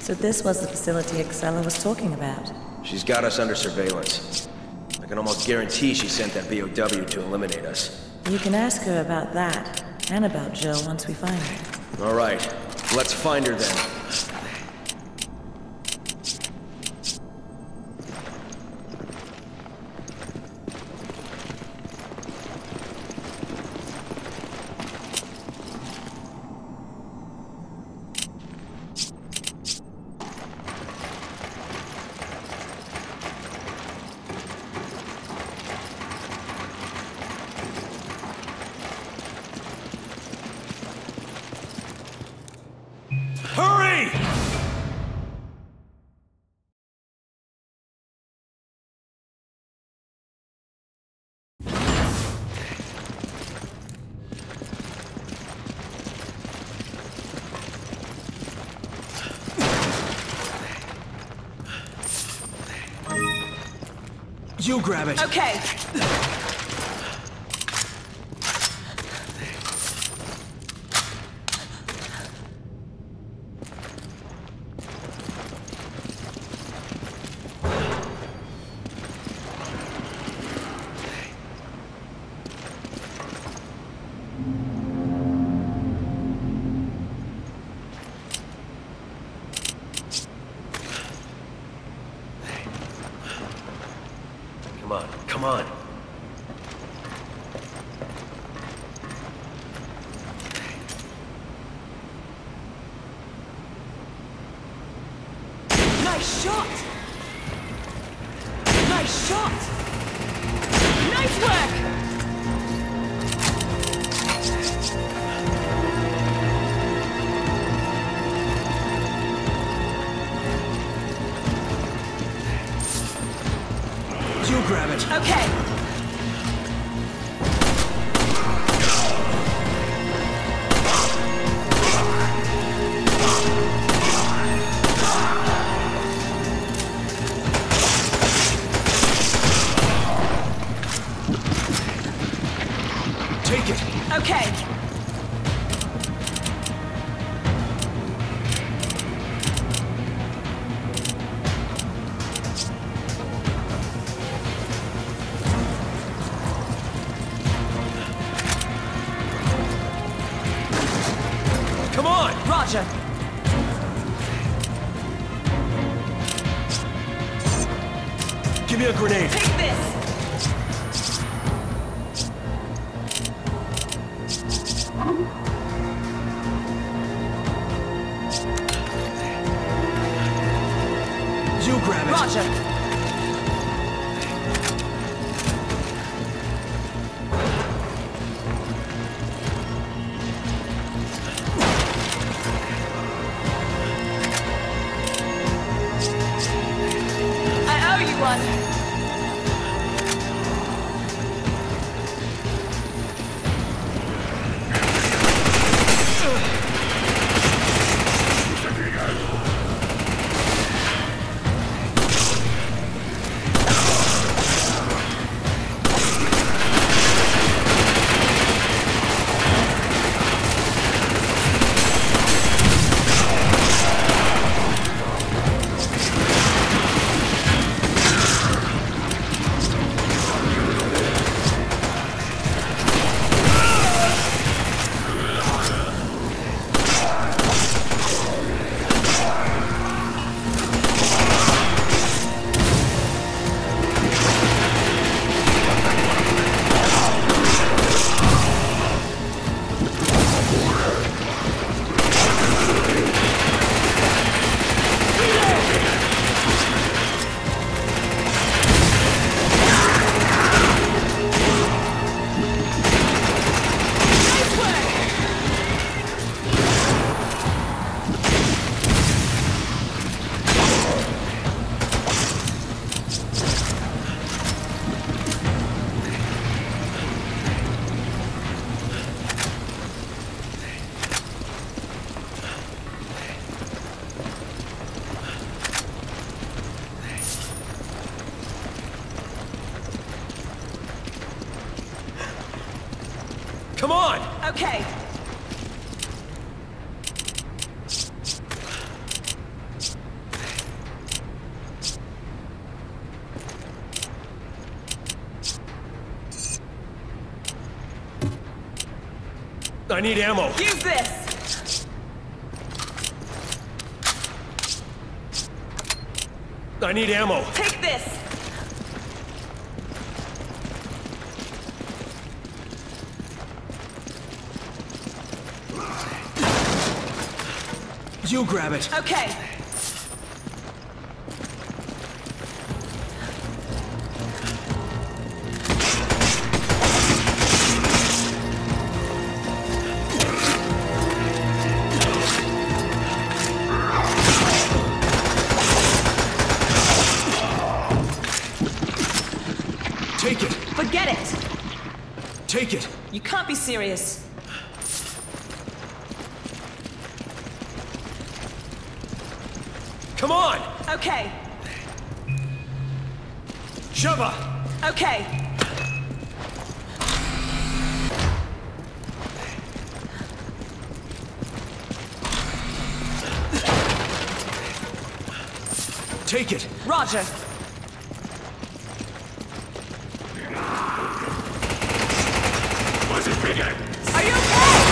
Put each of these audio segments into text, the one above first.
So this was the facility Excella was talking about. She's got us under surveillance. I can almost guarantee she sent that BOW to eliminate us. You can ask her about that, and about Jill once we find her. All right, let's find her then. Hurry! You grab it. Okay. Come on. Nice shot! Nice shot! Nice work! You grab it. Okay. Take it. Okay. Come on! Roger. Give me a grenade. Take this. You grab it. Roger. I owe you one. Come on! Okay. I need ammo. Use this! I need ammo. Take this! You grab it. Okay. Take it. Forget it! Take it. You can't be serious. Come on. Okay. Sheva. Okay. Take it. Roger. Are you okay?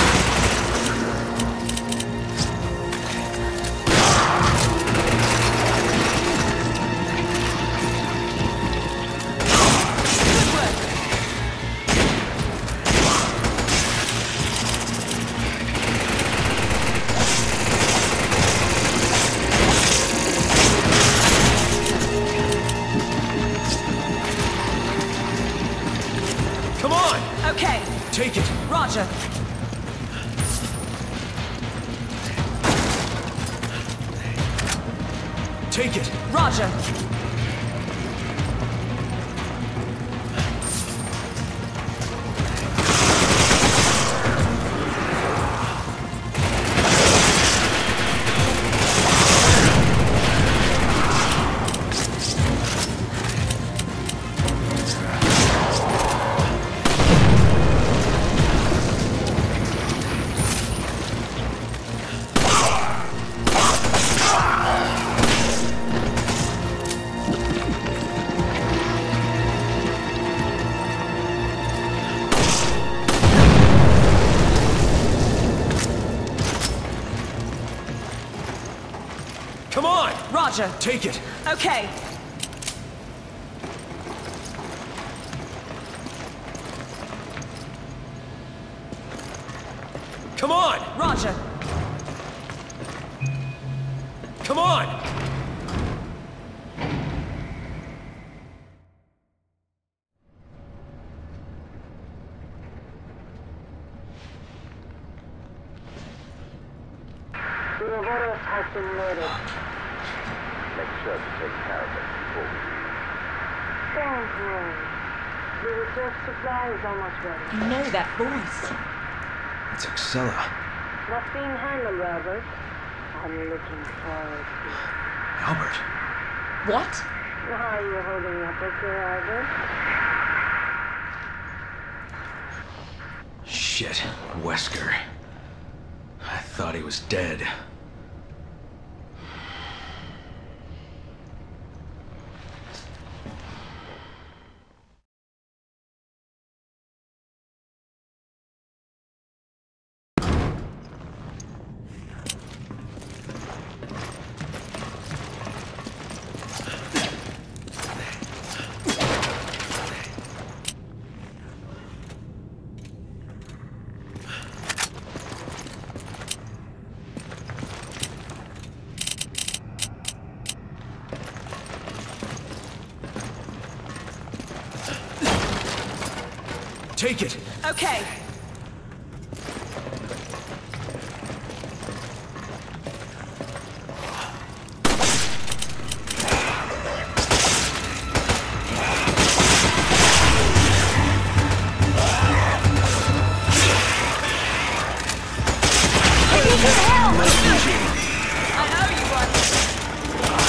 Good work. Come on. Okay. Take it. Roger. Take it. Roger. Come on. Roger. Take it. Okay. Come on. Roger. Come on. Ouroboros has been murdered. Make sure to take care of it before we leave. Don't worry. The reserve supply is almost ready. You know that voice. It's Excella. What's being handled, Albert? I'm looking forward to it. Albert. What? How are you holding up, okay, Albert? Shit. Wesker. I thought he was dead. Take it. Okay. I owe you one.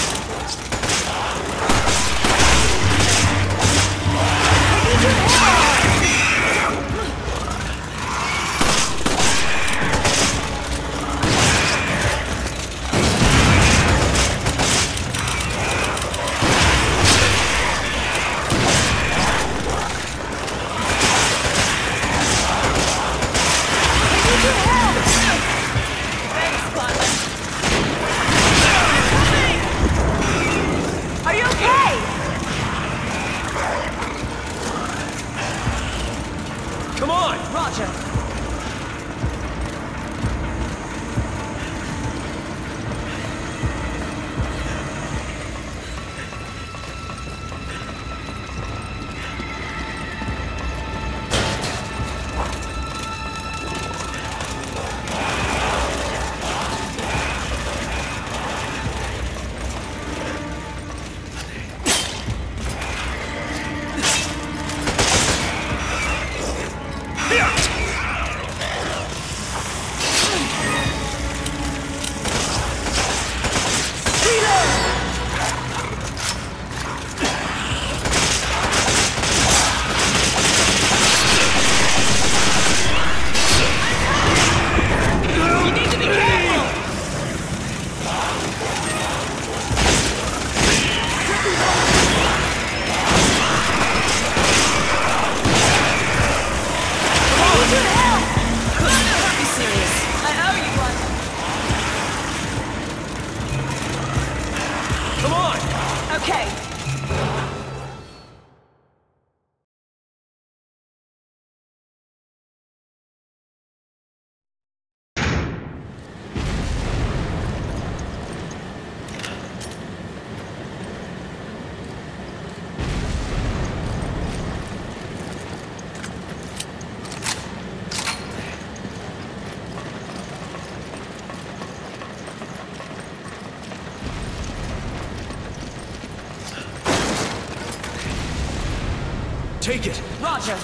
Take it! Roger.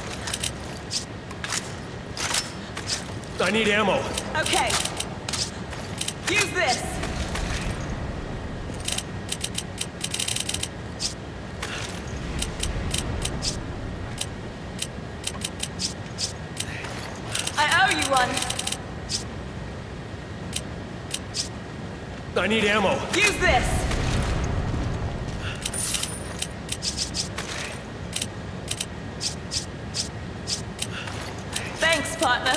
I need ammo. Okay. Use this. I owe you one. I need ammo. Use this. Thanks, partner.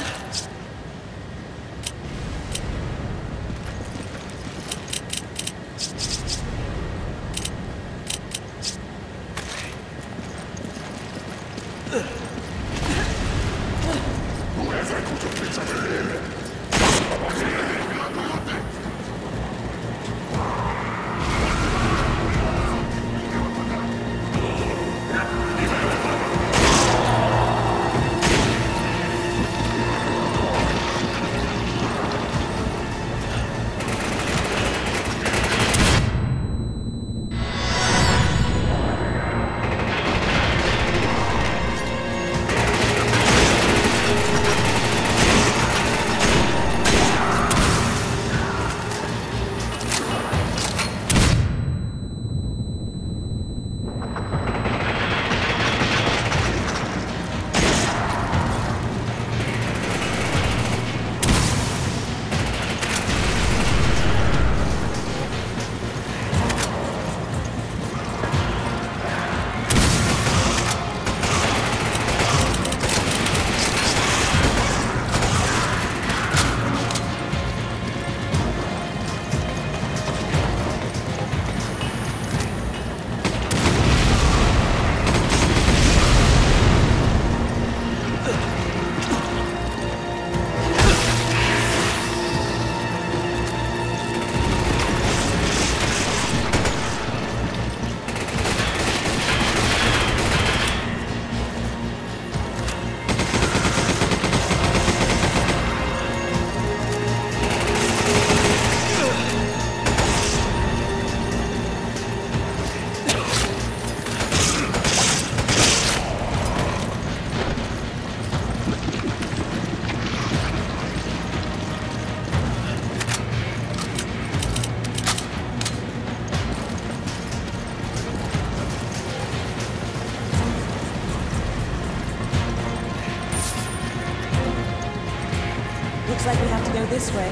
Looks like we have to go this way.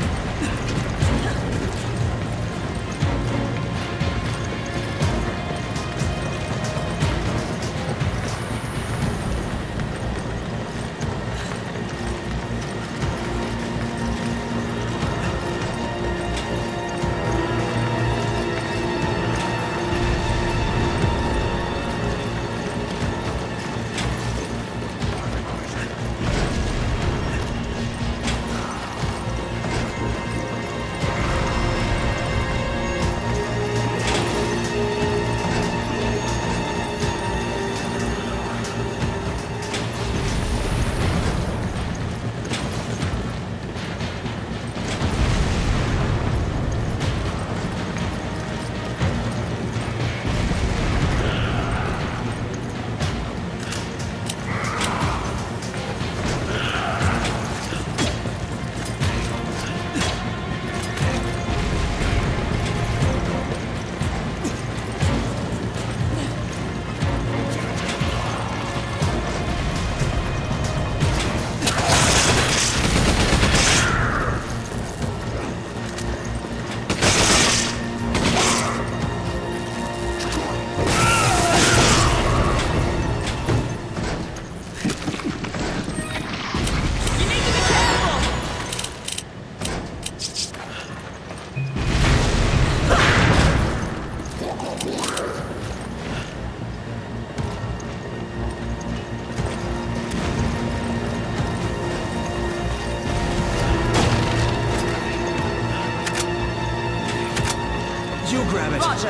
You grab it. Roger.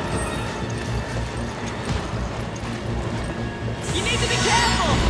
You need to be careful!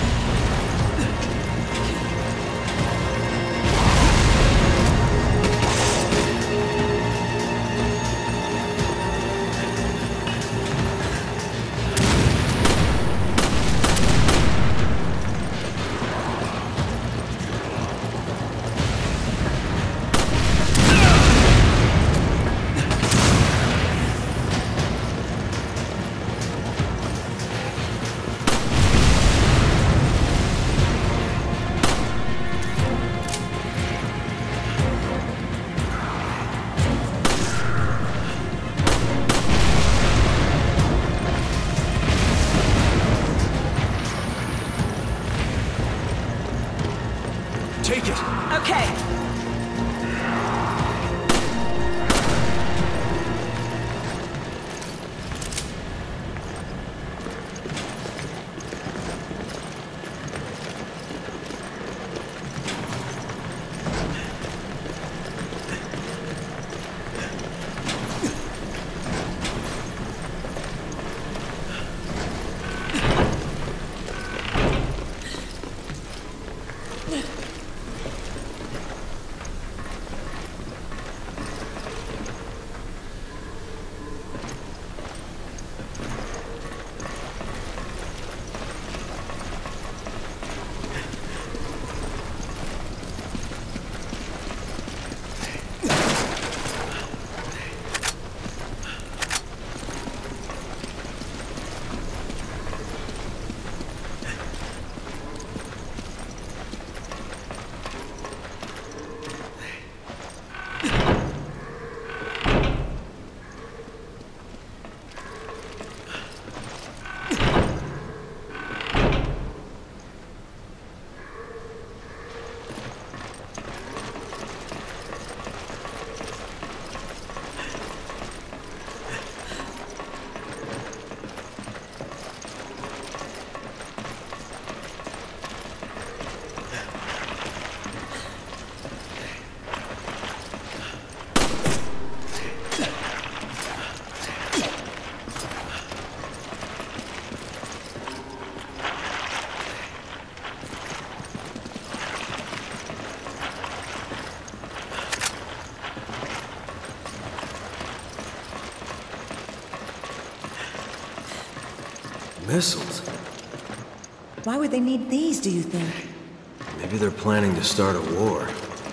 Missiles. Why would they need these, do you think? Maybe they're planning to start a war.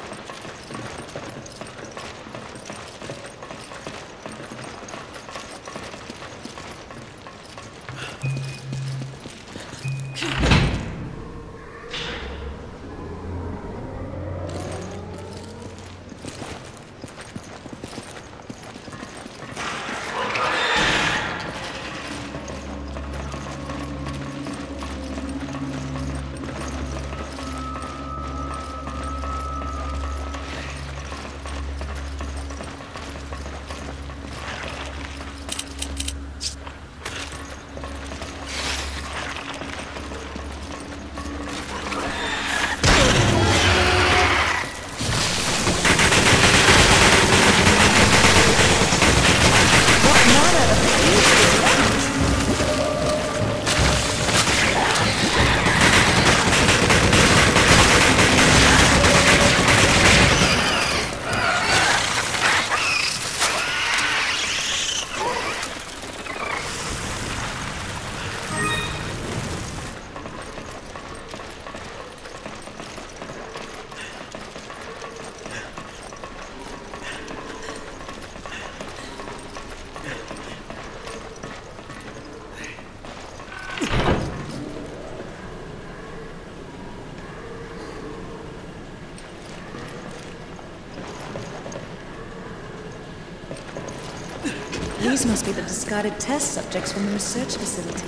These must be the discarded test subjects from the research facility.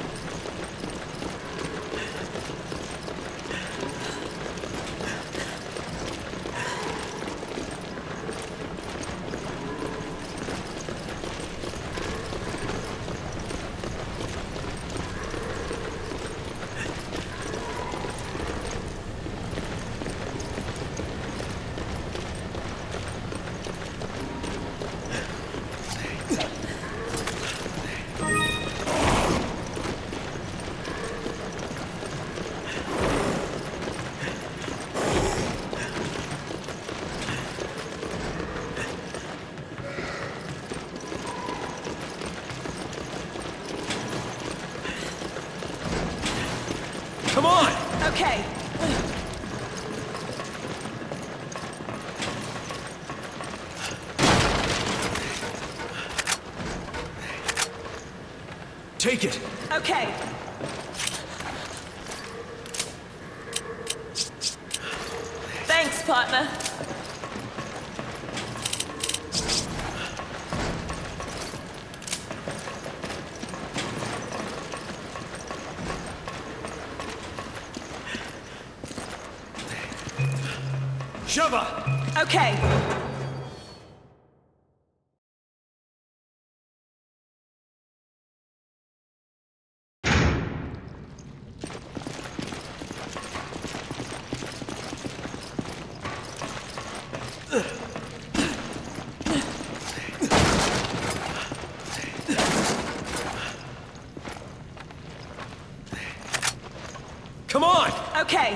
Come on! Okay. Take it! Okay. Thanks, partner. Sheva! Okay. Come on! Okay.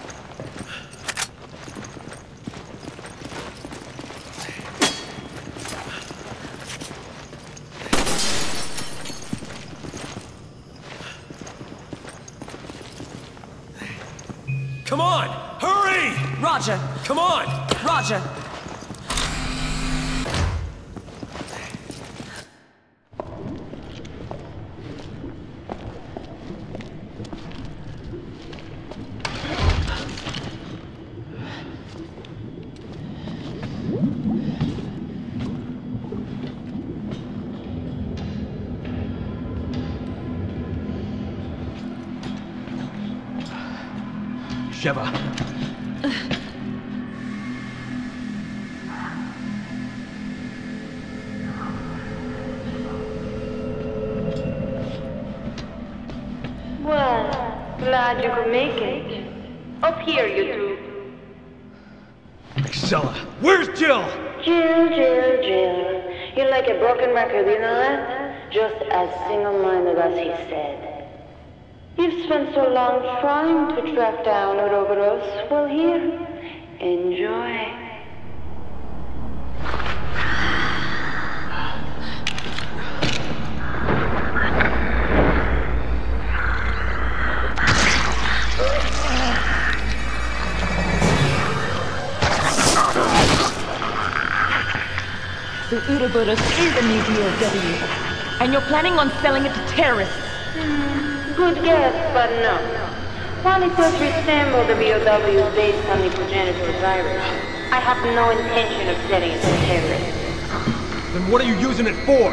Come on! Hurry! Roger. Come on! Roger. Sheva. Well, glad you could make it. Up here, you two. Excella. Where's Jill? Jill, Jill, Jill. You're like a broken record, you know that? Just as single-minded as he said. You've spent so long trying to track down Ouroboros. Well, here, enjoy. The Ouroboros is a new BOW, and you're planning on selling it to terrorists. Good guess, but no. While it does resemble the BOW based on the progenitor virus, I have no intention of selling it to terrorists. Then what are you using it for?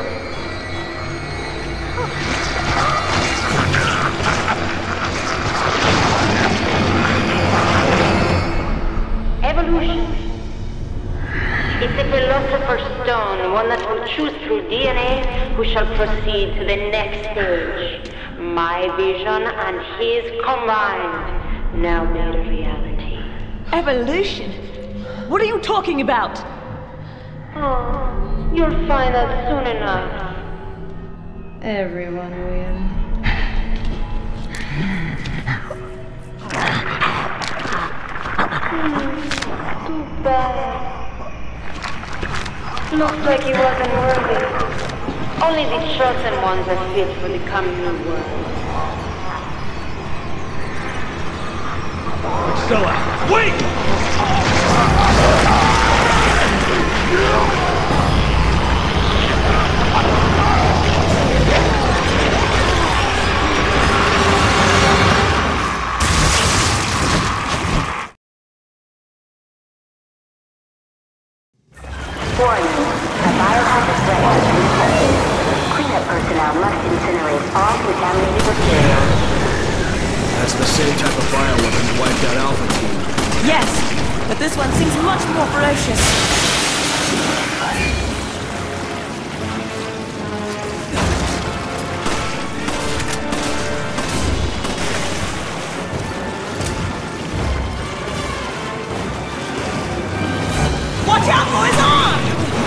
Evolution. It's a philosopher's stone, one that will choose through DNA who shall proceed to the next stage. My vision and his combined, now made a reality. Evolution? What are you talking about? Oh, you'll find out soon enough. Everyone will. Too bad. Looks like he wasn't worthy. Only the chosen ones are fit for the coming new world. Excella, wait! Warning, a biohazard threat has been detected. Cleanup personnel must incinerate all contaminated materials. That's the same type of bioweapon that wiped out Alpha Team. Yes, but this one seems much more ferocious. Watch out for his arm!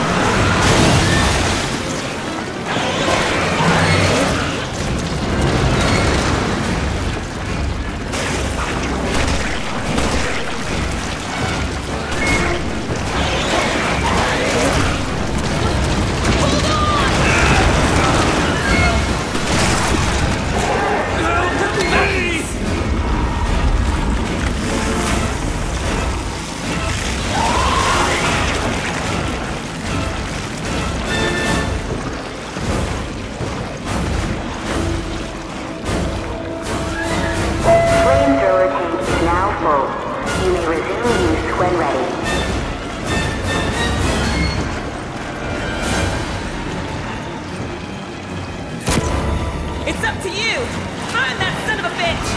It's up to you! Find that son of a bitch!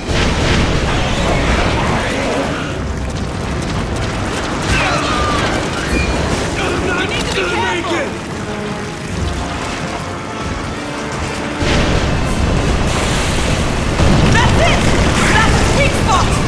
You need to be careful! That's it! That's the sweet spot!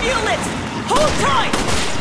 Fuel it! Hold tight!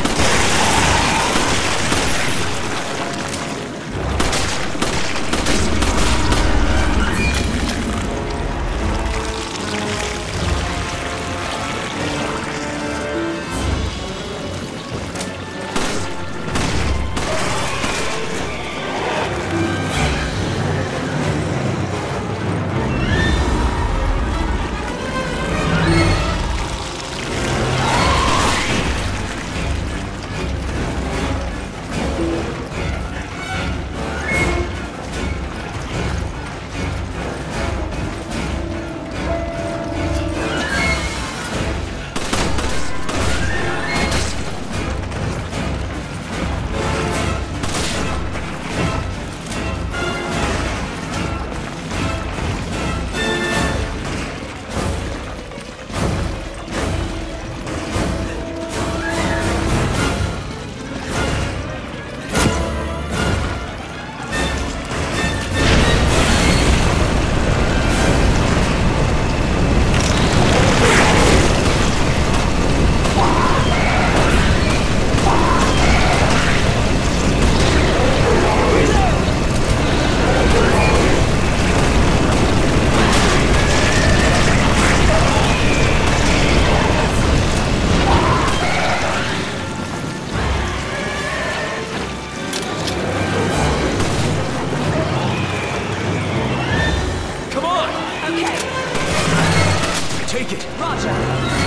Take it! Roger!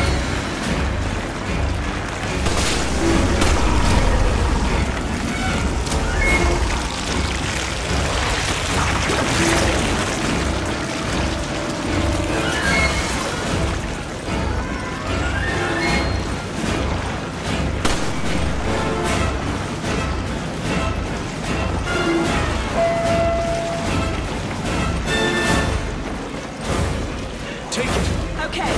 Take it! Okay.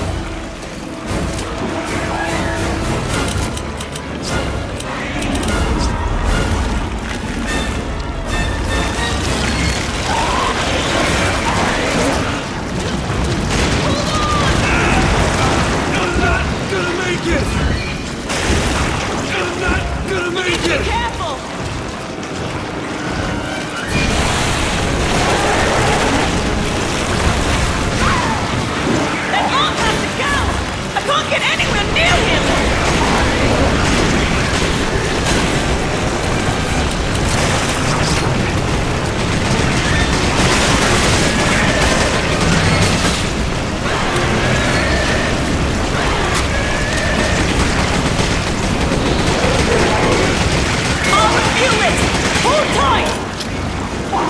Careful! That arm has to go! I can't get anywhere near him! I'll refuel it! Hold tight!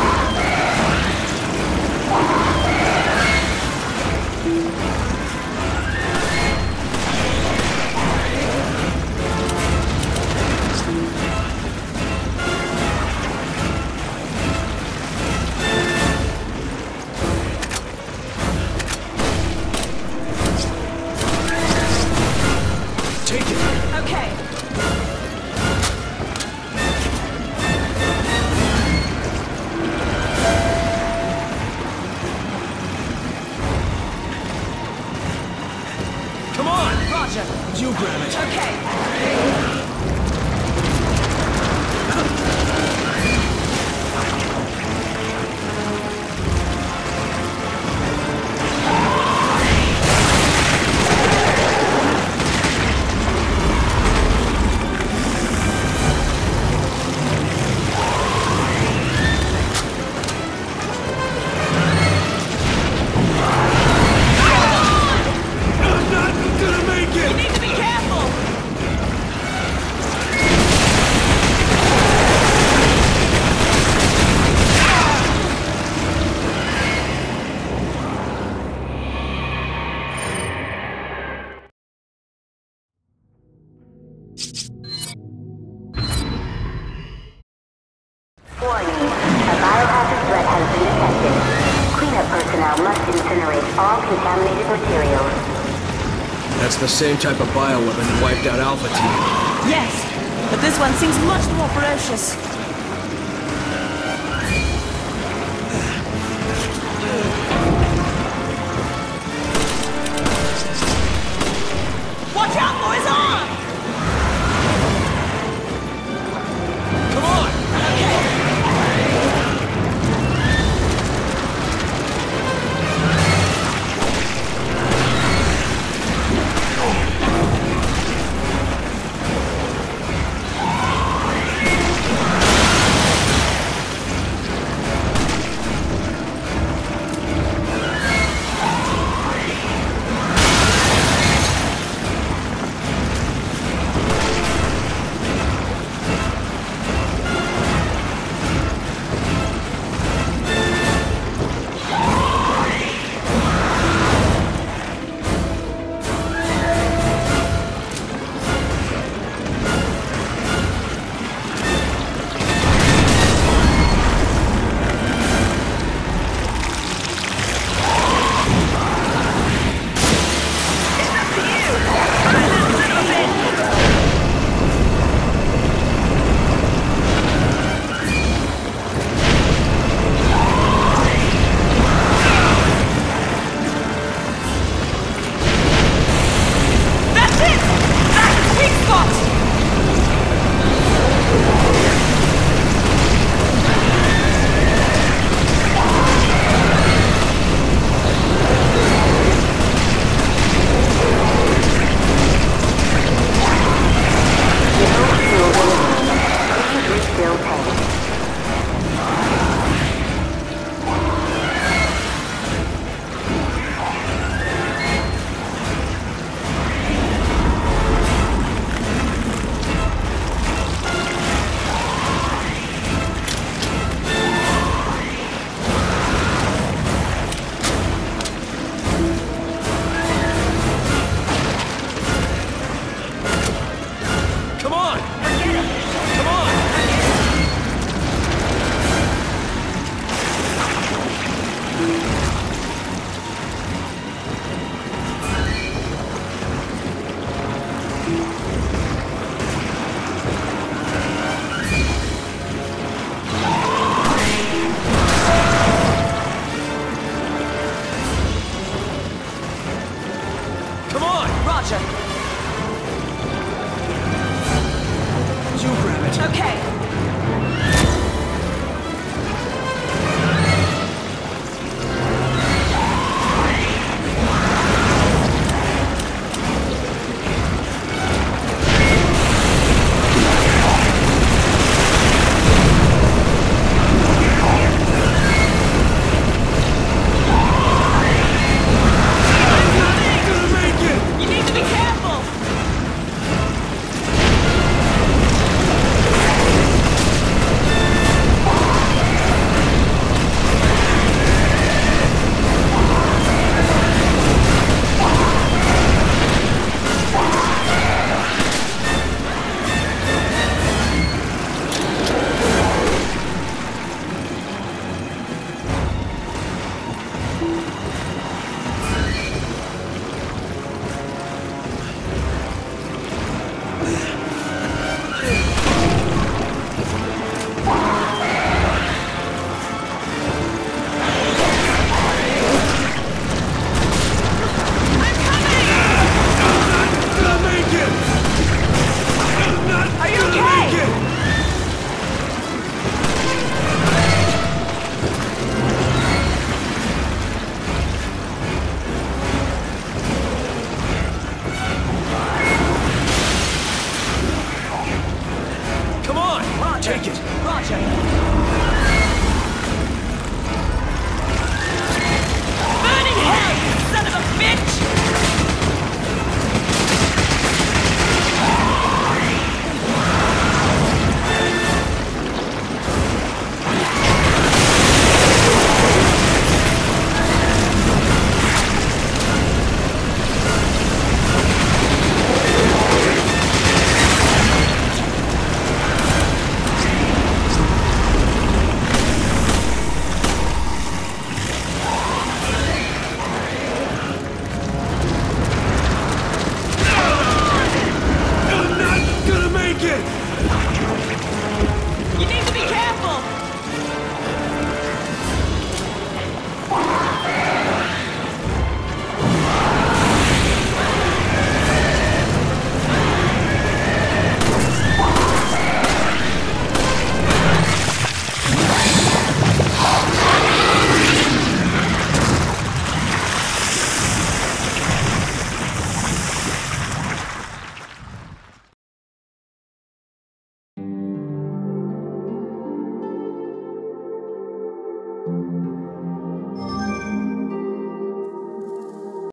Take it! Okay. Come on! Roger. You grab it. Okay. I'm not gonna make You it! need to be careful! Warning. A biohazard threat has been detected. Cleanup personnel must incinerate all contaminated materials. That's the same type of bioweapon that wiped out Alpha Team. Yes, but this one seems much more ferocious. Watch out for his arm! Roger.